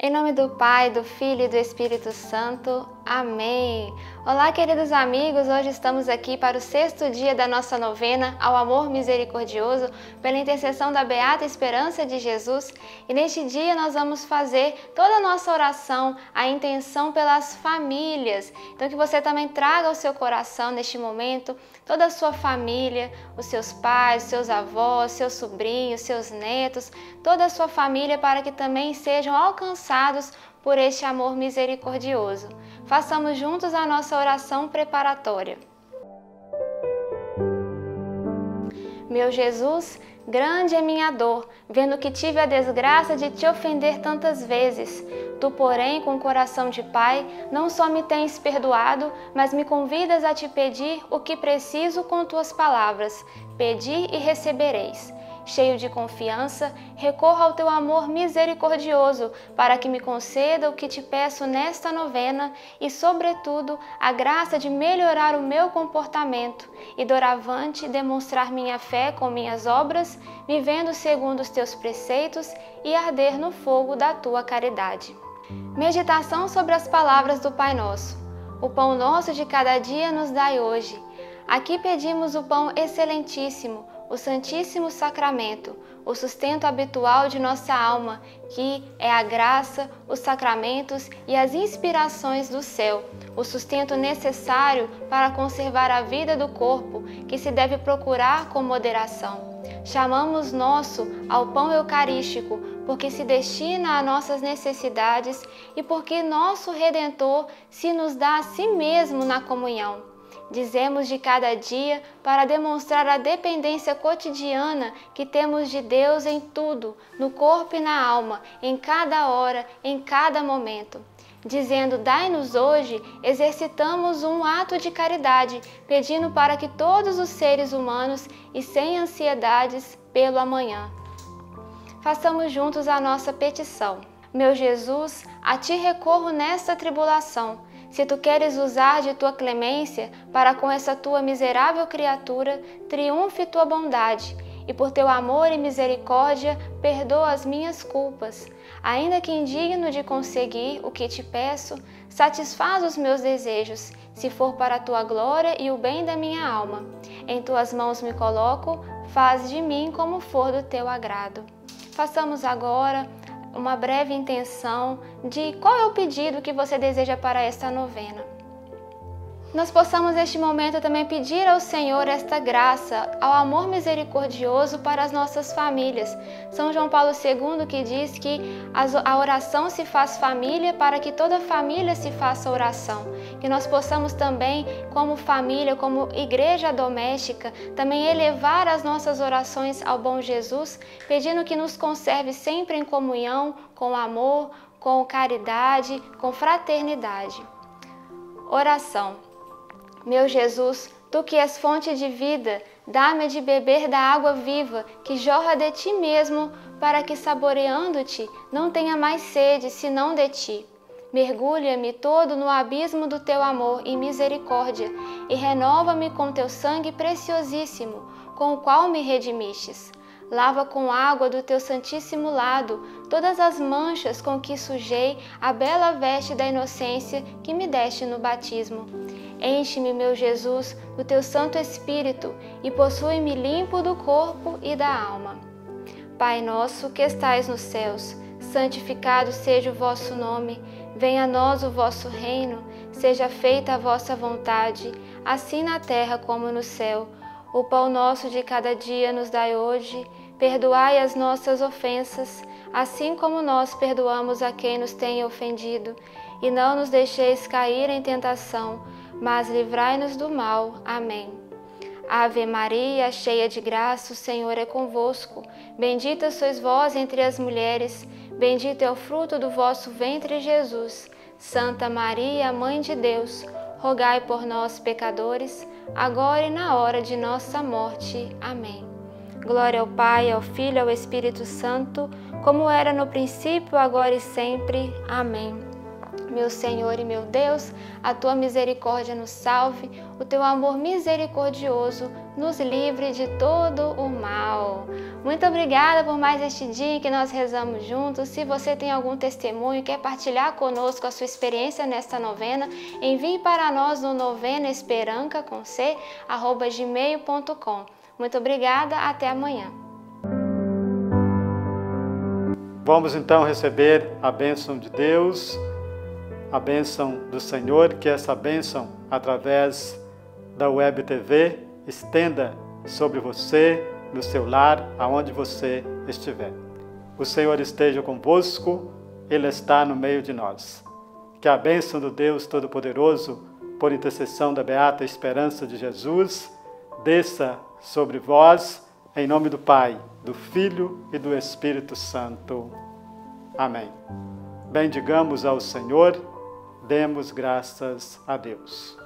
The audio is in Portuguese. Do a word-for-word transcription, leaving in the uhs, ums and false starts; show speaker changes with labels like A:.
A: Em nome do Pai, do Filho e do Espírito Santo. Amém. Olá, queridos amigos, hoje estamos aqui para o sexto dia da nossa novena ao amor misericordioso, pela intercessão da Beata Esperança de Jesus. E neste dia nós vamos fazer toda a nossa oração, a intenção pelas famílias. Então que você também traga ao seu coração neste momento toda a sua família, os seus pais, seus avós, seus sobrinhos, seus netos, toda a sua família, para que também sejam alcançados por este amor misericordioso. Façamos juntos a nossa oração preparatória. Meu Jesus, grande é minha dor, vendo que tive a desgraça de te ofender tantas vezes. Tu, porém, com coração de pai, não só me tens perdoado, mas me convidas a te pedir o que preciso com tuas palavras. Pedi e recebereis. Cheio de confiança, recorro ao teu amor misericordioso para que me conceda o que te peço nesta novena e, sobretudo, a graça de melhorar o meu comportamento e, doravante, demonstrar minha fé com minhas obras, vivendo segundo os teus preceitos e arder no fogo da tua caridade. Meditação sobre as palavras do Pai Nosso. O pão nosso de cada dia nos dai hoje. Aqui pedimos o pão excelentíssimo, o Santíssimo Sacramento, o sustento habitual de nossa alma, que é a graça, os sacramentos e as inspirações do céu, o sustento necessário para conservar a vida do corpo, que se deve procurar com moderação. Chamamos nosso ao pão eucarístico, porque se destina a nossas necessidades e porque nosso Redentor se nos dá a si mesmo na comunhão. Dizemos de cada dia para demonstrar a dependência cotidiana que temos de Deus em tudo, no corpo e na alma, em cada hora, em cada momento. Dizendo, dai-nos hoje, exercitamos um ato de caridade, pedindo para que todos os seres humanos e sem ansiedades pelo amanhã. Façamos juntos a nossa petição. Meu Jesus, a ti recorro nesta tribulação. Se tu queres usar de tua clemência para com essa tua miserável criatura, triunfe tua bondade, e por teu amor e misericórdia perdoa as minhas culpas. Ainda que indigno de conseguir o que te peço, satisfaz os meus desejos, se for para a tua glória e o bem da minha alma. Em tuas mãos me coloco, faz de mim como for do teu agrado. Façamos agora uma breve intenção de qual é o pedido que você deseja para esta novena. Nós possamos neste momento também pedir ao Senhor esta graça, ao amor misericordioso para as nossas famílias. São João Paulo segundo que diz que a oração se faz família para que toda família se faça oração. Que nós possamos também, como família, como igreja doméstica, também elevar as nossas orações ao bom Jesus, pedindo que nos conserve sempre em comunhão, com amor, com caridade, com fraternidade. Oração. Meu Jesus, tu que és fonte de vida, dá-me de beber da água viva que jorra de ti mesmo, para que, saboreando-te, não tenha mais sede senão de ti. Mergulha-me todo no abismo do teu amor e misericórdia e renova-me com teu sangue preciosíssimo, com o qual me redimistes. Lava com água do teu santíssimo lado todas as manchas com que sujei a bela veste da inocência que me deste no batismo. Enche-me, meu Jesus, do teu Santo Espírito e possui-me limpo do corpo e da alma. Pai nosso que estais nos céus, santificado seja o vosso nome. Venha a nós o vosso reino, seja feita a vossa vontade, assim na terra como no céu. O pão nosso de cada dia nos dai hoje. Perdoai as nossas ofensas, assim como nós perdoamos a quem nos tem ofendido. E não nos deixeis cair em tentação, mas livrai-nos do mal. Amém. Ave Maria, cheia de graça, o Senhor é convosco. Bendita sois vós entre as mulheres, bendito é o fruto do vosso ventre, Jesus. Santa Maria, Mãe de Deus, rogai por nós, pecadores, agora e na hora de nossa morte. Amém. Glória ao Pai, ao Filho e ao Espírito Santo, como era no princípio, agora e sempre. Amém. Meu Senhor e meu Deus, a tua misericórdia nos salve, o teu amor misericordioso nos livre de todo o mal. Muito obrigada por mais este dia em que nós rezamos juntos. Se você tem algum testemunho e quer partilhar conosco a sua experiência nesta novena, envie para nós no novena esperanca com c arroba gmail ponto com. Muito obrigada, até amanhã.
B: Vamos então receber a bênção de Deus, a bênção do Senhor, que essa bênção, através da Web T V, estenda sobre você, no seu lar, aonde você estiver. O Senhor esteja convosco, Ele está no meio de nós. Que a bênção do Deus Todo-Poderoso, por intercessão da beata esperança de Jesus, desça sobre vós, em nome do Pai, do Filho e do Espírito Santo. Amém. Bendigamos ao Senhor, demos graças a Deus.